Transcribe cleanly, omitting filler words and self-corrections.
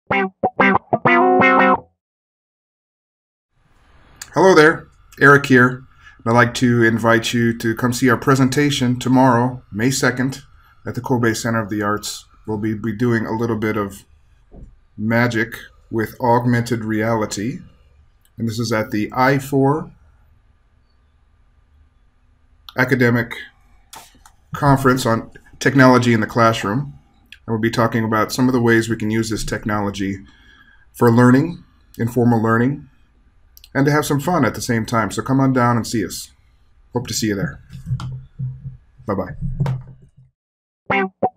Hello there, Eric here. I'd like to invite you to come see our presentation tomorrow, May 2nd, at the Kobe Center of the Arts. We'll be doing a little bit of magic with augmented reality. And this is at the iafor academic conference on technology in the classroom. And we'll be talking about some of the ways we can use this technology for learning, informal learning, and to have some fun at the same time. So come on down and see us. Hope to see you there. Bye-bye.